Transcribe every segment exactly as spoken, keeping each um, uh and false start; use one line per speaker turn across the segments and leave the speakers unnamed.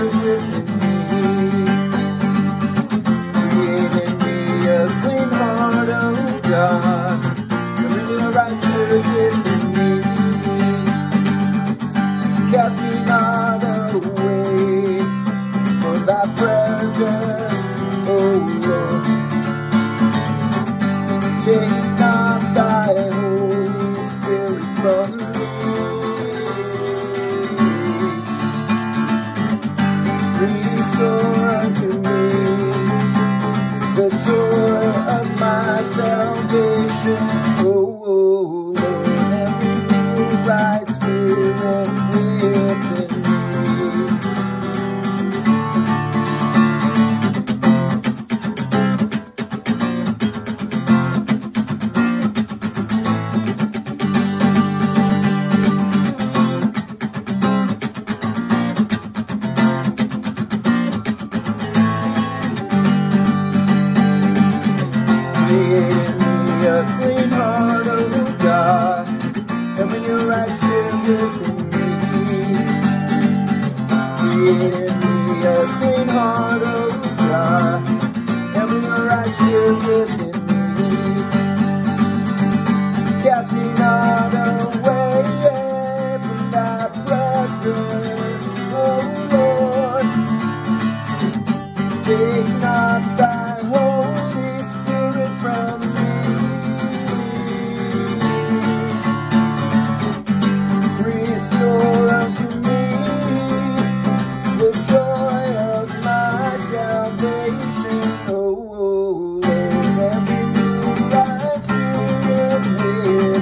Spirit within me. Create in me a clean heart, oh God, and renew a right spirit within me. Cast me not away from thy presence, oh Lord. Take not thy Holy Spirit from me. Restore unto me the joy of my salvation, oh, oh Lord, and renew right spirit within me. Create in me a clean heart, oh God, and renew your right spirit within me. Create in me a clean heart, oh God, and renew your right spirit within me. Cast me not away from thy presence, oh Lord. Take not thy Holy Spirit from me. Restore unto me the joy of my salvation, oh Lord, and renew right spirit within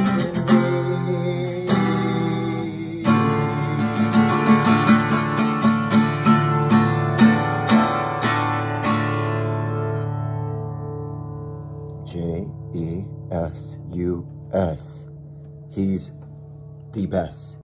me. J E S U S. He's the best.